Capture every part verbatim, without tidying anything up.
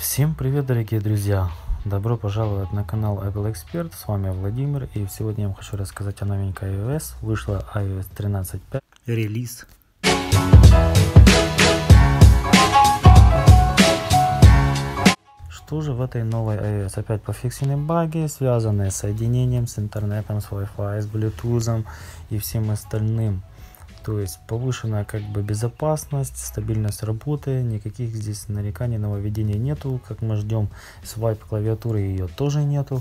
Всем привет, дорогие друзья! Добро пожаловать на канал Apple Expert, с вами Владимир, и сегодня я вам хочу рассказать о новинке iOS. Вышла iOS тринадцать пять релиз. Что же в этой новой iOS? Опять пофиксены баги, связанные с соединением с интернетом, с Wi-Fi, с Bluetooth и всем остальным. То есть повышенная как бы безопасность, стабильность работы, никаких здесь нареканий, нововведений нету. Как мы ждем, свайп клавиатуры ее тоже нету.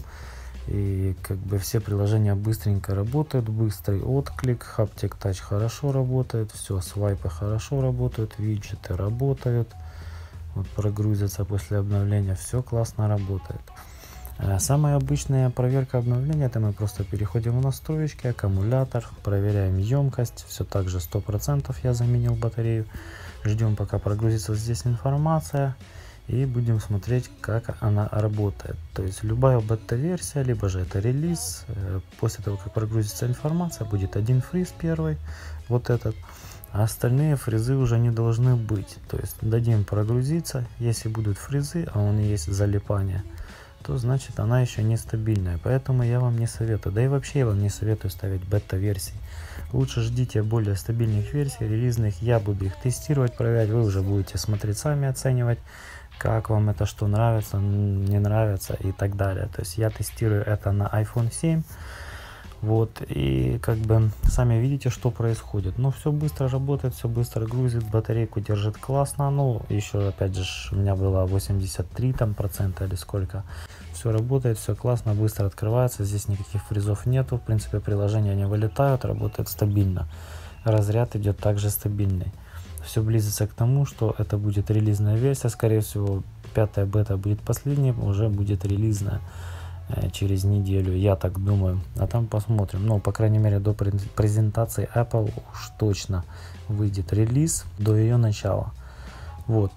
И как бы все приложения быстренько работают, быстрый отклик, Haptic Touch хорошо работает, все, свайпы хорошо работают, виджеты работают. Вот прогрузятся после обновления, все классно работает. Самая обычная проверка обновления — это мы просто переходим в настройки, аккумулятор, проверяем емкость, все так же сто процентов я заменил батарею, ждем пока прогрузится здесь информация и будем смотреть, как она работает. То есть любая бета-версия, либо же это релиз, после того как прогрузится информация, будет один фриз первый, вот этот, а остальные фризы уже не должны быть. То есть дадим прогрузиться, если будут фризы, а он есть залипание, то значит она еще нестабильная, поэтому я вам не советую, да и вообще я вам не советую ставить бета-версии. Лучше ждите более стабильных версий, релизных, я буду их тестировать, проверять, вы уже будете смотреть сами, оценивать, как вам это, что нравится, не нравится и так далее. То есть я тестирую это на iPhone семь, вот, и как бы сами видите, что происходит. Но все быстро работает, все быстро грузит, батарейку держит классно. Ну, еще опять же у меня было восемьдесят три там процента или сколько. Все работает, все классно, быстро открывается, здесь никаких фризов нету, в принципе приложения не вылетают, работает стабильно, разряд идет также стабильный. Все близится к тому, что это будет релизная версия, скорее всего пятая бета будет последней, уже будет релизная через неделю, я так думаю, а там посмотрим. Но по крайней мере до презентации Apple уж точно выйдет релиз, до ее начала. Вот,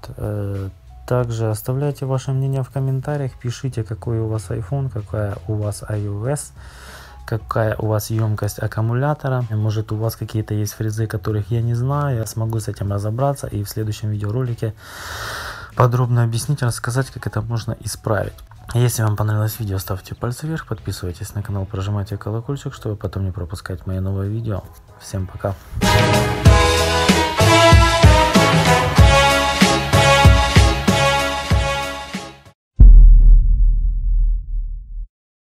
также оставляйте ваше мнение в комментариях, пишите, какой у вас iPhone, какая у вас iOS, какая у вас емкость аккумулятора. Может, у вас какие-то есть фризы, которых я не знаю, я смогу с этим разобраться и в следующем видеоролике подробно объяснить, рассказать, как это можно исправить. Если вам понравилось видео, ставьте пальцы вверх, подписывайтесь на канал, прожимайте колокольчик, чтобы потом не пропускать мои новые видео. Всем пока!